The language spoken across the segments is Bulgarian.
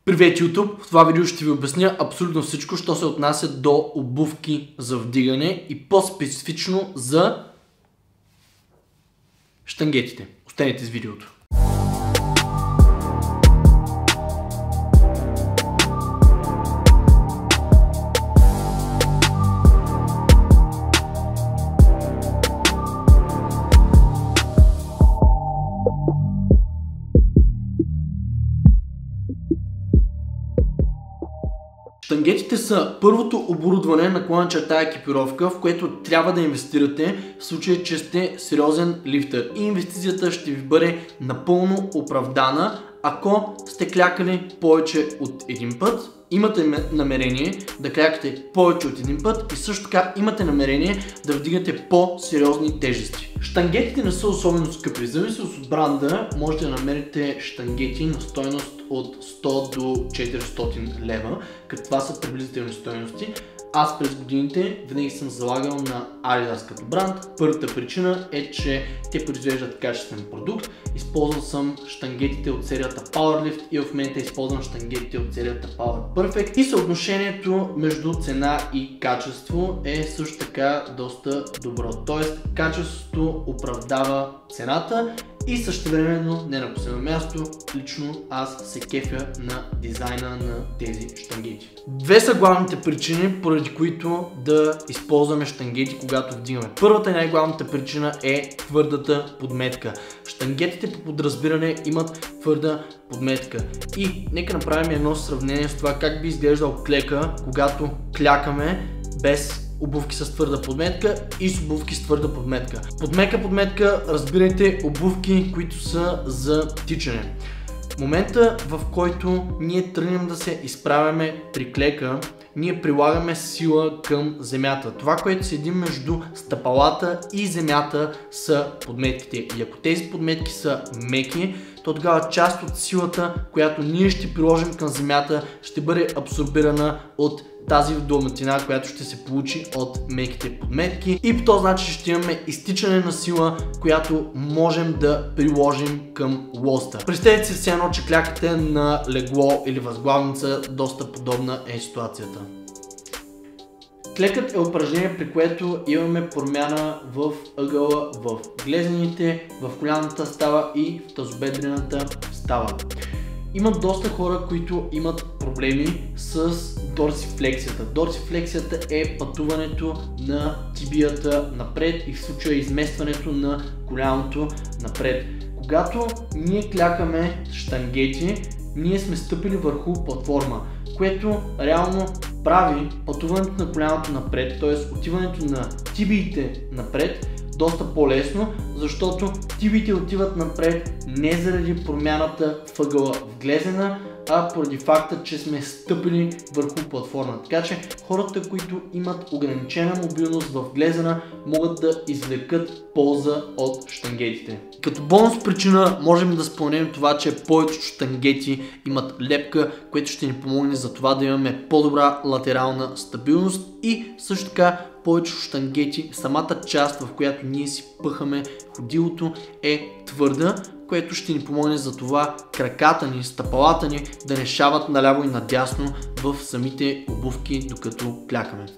Привет YouTube! В това видео ще ви обясня абсолютно всичко, що се отнася до обувки за вдигане и по-специфично за щангетите. Останете с видеото. Щангетите са първото оборудване на / екипировка, в което трябва да инвестирате в случай, че сте сериозен лифтър. И инвестицията ще ви бъде напълно оправдана, ако сте клякали повече от един път, имате намерение да клякате повече от един път и също така имате намерение да вдигате по-сериозни тежести. Щангетите не са особено скъпи. В зависимост от бранда можете да намерите щангети на стойност от 100 до 400 лева, като това са приблизителни стойности. Аз през годините винаги съм залагал на Adidas като бранд. Първата причина е, че те произвеждат качествен продукт. Използвал съм щангетите от серията Powerlift и в момента използвам щангетите от серията Power Perfect. И съотношението между цена и качество е също така доста добро. Тоест качеството оправдава цената и същевременно, не на последно място, лично аз се кефя на дизайна на тези щангети. Две са главните причини, поради които да използваме щангети, когато вдигаме. Първата и най-главната причина е твърдата подметка. Щангетите по подразбиране имат твърда подметка. И нека направим едно сравнение с това как би изглеждал клека, когато клякаме без обувки с твърда подметка и с обувки с твърда подметка. Подметка, разбирайте обувки, които са за тичане. В момента, в който ние тръгнем да се изправяме при клека, ние прилагаме сила към земята. Това, което седи между стъпалата и земята, са подметките. И ако тези подметки са меки, то тогава част от силата, която ние ще приложим към земята, ще бъде абсорбирана от тази вдълбочина, която ще се получи от меките подметки, и по този начин ще имаме изтичане на сила, която можем да приложим към лоста. Представете си все едно, че клякате на легло или възглавница, доста подобна е ситуацията. Клекът е упражнение, при което имаме промяна в ъгъла, в глезените, в коляната става и в тазобедрената става. Има доста хора, които имат проблеми с дорсифлексията. Дорсифлексията е пътуването на тибията напред и в случая изместването на коляното напред. Когато ние клякаме щангети, ние сме стъпили върху платформа, което реално прави пътуването на коляното напред, т.е. отиването на тибиите напред, доста по-лесно, защото тибиите отиват напред не заради промяната в ъгъла в глезена, а поради факта, че сме стъпили върху платформа. Така че хората, които имат ограничена мобилност в глезена, могат да извлекат полза от щангетите. Като бонус причина можем да споменем това, че повечето щангети имат лепка, което ще ни помогне за това да имаме по-добра латерална стабилност, и също така повечето щангети, самата част, в която ние си пъхаме ходилото, е твърда, което ще ни помогне за това краката ни, стъпалата ни да не шават наляво и надясно в самите обувки, докато клякаме.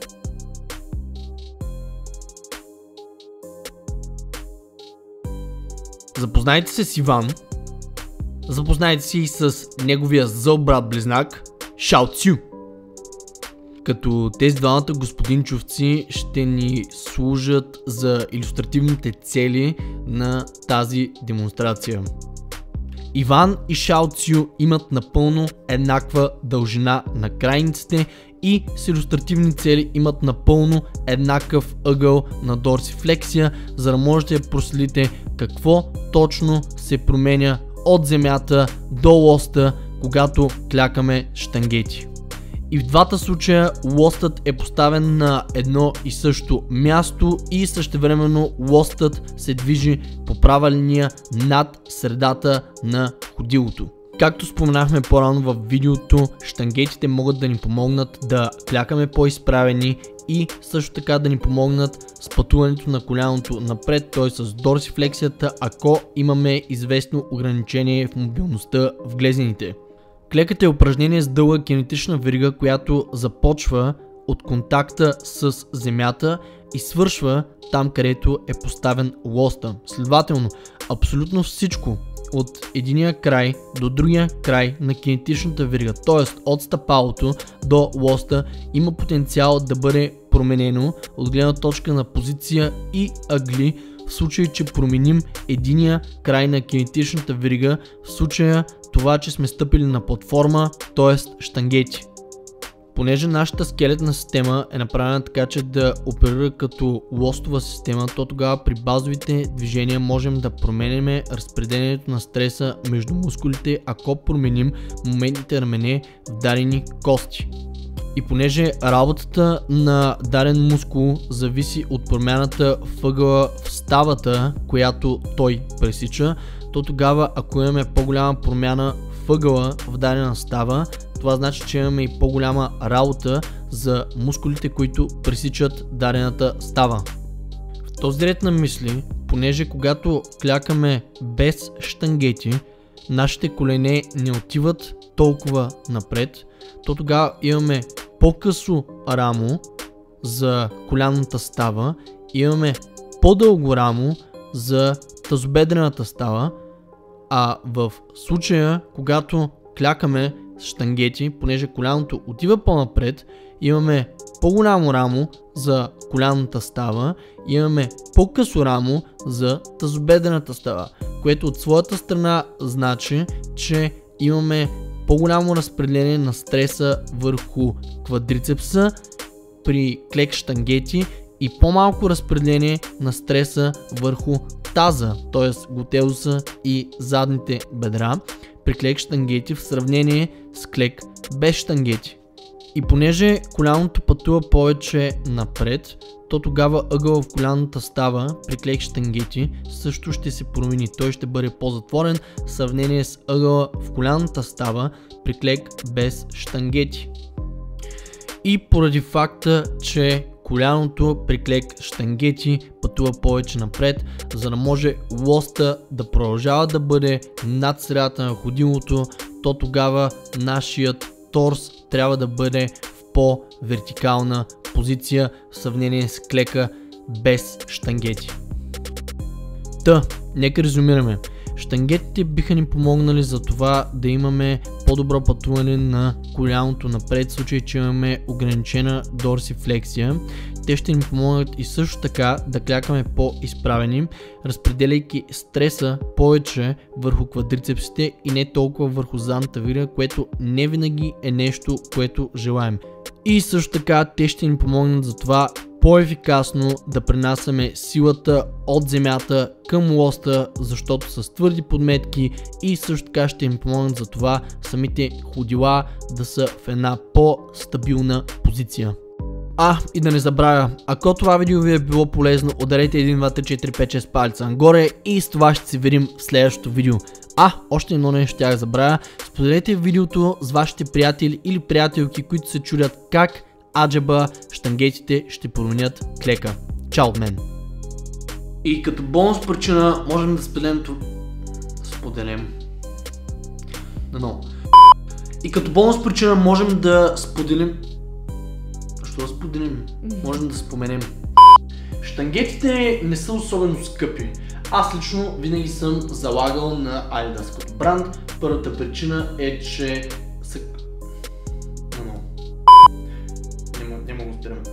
Запознайте се с Иван, запознайте се и с неговия зъл брат близнак Шао Цю. Като тези двамата господинчовци ще ни служат за илюстративните цели на тази демонстрация. Иван и Шао Цю имат напълно еднаква дължина на крайниците и с илюстративни цели имат напълно еднакъв ъгъл на дорсифлексия, за да можете да проследите какво точно се променя от земята до лоста, когато клякаме щангети. И в двата случая лостът е поставен на едно и също място и същевременно лостът се движи по права линия над средата на ходилото. Както споменахме по-рано в видеото, щангетите могат да ни помогнат да клякаме по-изправени и също така да ни помогнат с пътуването на коляното напред, т.е. с дорсифлексията, ако имаме известно ограничение в мобилността в глезените. Клеката е упражнение с дълга кинетична верига, която започва от контакта с земята и свършва там, където е поставен лоста. Следователно, абсолютно всичко от единия край до другия край на кинетичната верига, т.е. от стъпалото до лоста, има потенциал да бъде променено от гледна точка на позиция и ъгли, в случай, че променим единия край на кинетичната верига, в случая това, че сме стъпили на платформа, т.е. щангети. Понеже нашата скелетна система е направена така, че да оперира като лостова система, то тогава при базовите движения можем да променяме разпределението на стреса между мускулите, ако променим моментните рамене в дадени кости. И понеже работата на даден мускул зависи от промяната в ъгъла в ставата, която той пресича, то тогава, ако имаме по-голяма промяна в ъгъла в дадена става, това значи, че имаме и по-голяма работа за мускулите, които пресичат дадената става. В този ред на мисли, понеже когато клякаме без щангети, нашите колене не отиват толкова напред, то тогава имаме по-късо рамо за колянната става, имаме по-дълго рамо за тазобедрената става, а в случая, когато клякаме с щангети, понеже коляното отива по-напред, имаме по-голямо рамо за колянната става, имаме по-късо рамо за тазобедрената става, което от своята страна значи, че имаме по-голямо разпределение на стреса върху квадрицепса при клек щангети и по-малко разпределение на стреса върху таза, т.е. глутеуса и задните бедра при клек щангети в сравнение с клек без щангети. И понеже коляното пътува повече напред, то тогава ъгъла в колянната става при клек щангети също ще се промени. Той ще бъде по-затворен в сравнение с ъгъла в колянната става при клек без щангети. И поради факта, че коляното при клек щангети пътува повече напред, за да може лоста да продължава да бъде над средата на ходилото, то тогава нашият торс трябва да бъде в по-вертикална позиция в сравнение с клека без щангети. Нека резюмираме. Щангетите биха ни помогнали за това да имаме по-добро пътуване на коляното напред, в случай, че имаме ограничена дорсифлексия. Те ще ни помогнат и също така да клякаме по-изправени, разпределяйки стреса повече върху квадрицепсите и не толкова върху задната верига, което не винаги е нещо, което желаем. И също така те ще ни помогнат за това по-ефикасно да пренасяме силата от земята към лоста, защото с твърди подметки, и също така ще им помогнат за това самите ходила да са в една по-стабилна позиция. И да не забравя, ако това видео ви е било полезно, ударете 1, 2, 3, 4, 5, 6 палеца нагоре и с това ще се видим в следващото видео. Още едно нещо ще забравя, споделете видеото с вашите приятели или приятелки, които се чудят как аджеба щангетите ще променят клека. Чао от мен! И като бонус причина можем да споделим И като бонус причина можем да споделим. Можем да споменем. Щангетите не са особено скъпи. Аз лично винаги съм залагал на Adidas като бранд. Първата причина е, че са... Не го спираме.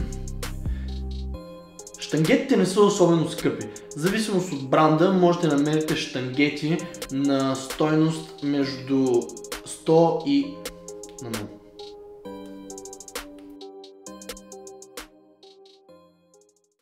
Щангетите не са особено скъпи. В зависимост от бранда можете да намерите щангети на стойност между 100 и...